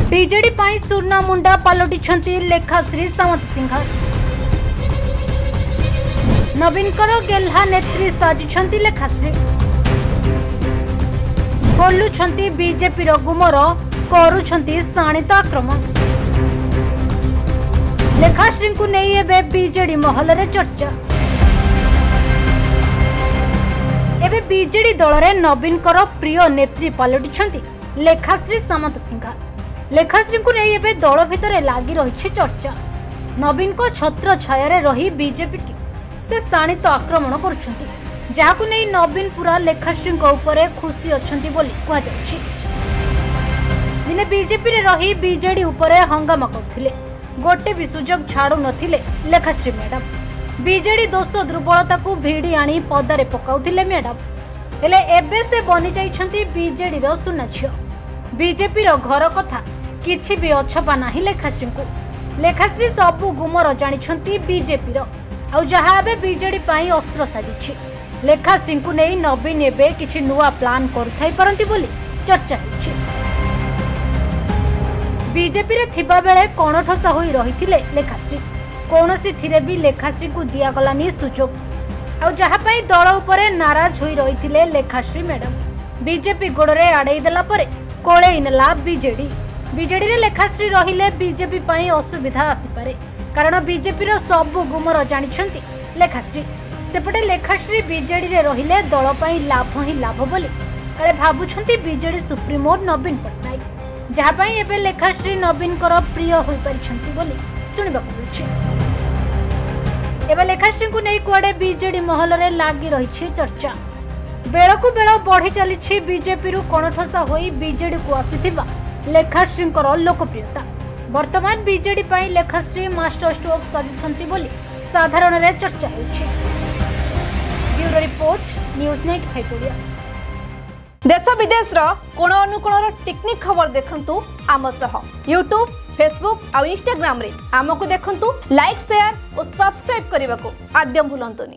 BJD पाई सुर्णा मुंडा पलटिछंती लेखाश्री सामंतसिंह। नवीनकर गेल्हा नेत्री साजिछंती लेखाश्री। खोलुछंती BJP रो गुमर, करुछंती शाणित आक्रमण। लेखाश्री को नहीं एबे बीजेडी महल रे चर्चा। एबे बीजेडी दल रे नवीनकर प्रिय नेत्री पलटिछंती लेखाश्री सामंतसिंह। लेखाश्री को नहीं एबे दल भितर लागी रही चर्चा। नवीन को छत्र छाया रही बीजेपी की से शाणित आक्रमण करुछंती, जाहाकु नहीं नवीन पूरा लेखाश्री उपरे खुशी अछंती बोली कहा जाउछि। दिने बीजेपी रे रही बीजेडी उपरे हंगामा करथिले, गोटे भी सुजोग छाड़ू नथिले लेखाश्री मैडम। बीजेडी दोष दुर्बलता को भिड़ी आनी पदारे पकाउथिले मैडम। हेले एबे से बनी जाइछंती बीजेडी रो सुना झियो। बीजेपी रो घर कथा किछि भी अछपा नाही लेखाश्री को। लेखाश्री सबु गुमर जानिछंती बीजेपी रो, आउ जहा एबे बीजेडी पाई अस्त्र साजिछि। लेखाश्री को नहीं नवीन एबे किछि नुआ प्लान करुथाई परंती बोली चर्चा होछि। बीजेपी रे थिबा बेले कणठसा होई रहिथिले लेखाश्री। कोनोसी थिरे भी लेखाश्री को दिया गलानी सुजोग, आउ जहा पाई दल उपरे नाराज होई रहिथिले लेखाश्री मैडम। बीजेपी गोड़रे आड़ेई देला परे कोळेई नेला बीजेडी। बीजेडी रे लेखाश्री रहिले बीजेपी पाई असुविधा आसी पारे, कारण बीजेपी रो सबु गुमर जानिछंती लेखाश्री। सेपटे लेखाश्री बीजेडी रे रहिले दल पाई लाभ ही लाभ बोली काले भाबुछंती बीजेडी सुप्रीमो नवीन पटनायक, जहा पाई एबे लेखाश्री नवीन कर प्रिय होई परिछंती बोली सुनिबा मिलुछि। एबे लेखाश्री को नहीं कुआडे बीजेडी महल रे लागी रही चर्चा। बेलकु बेल बढ़ी चली बीजेपी रु कणठसा होई बीजेडी को आसीथिबा लेखाश्री लोकप्रियता। वर्तमान बीजेडी पाई लेखाश्री मास्टर स्ट्रोक साजिछंती बोली साधारण रे चर्चा होछि। Bureau report, news 95 Odia. देश विदेश रो कोण अनुकोण टेक्निक खबर देखंतु आम सह यूट्यूब, फेसबुक और इंस्टाग्राम रे आमको देखंतु। लाइक, शेयर और सब्सक्राइब करने को आद्य भूलंतुनी।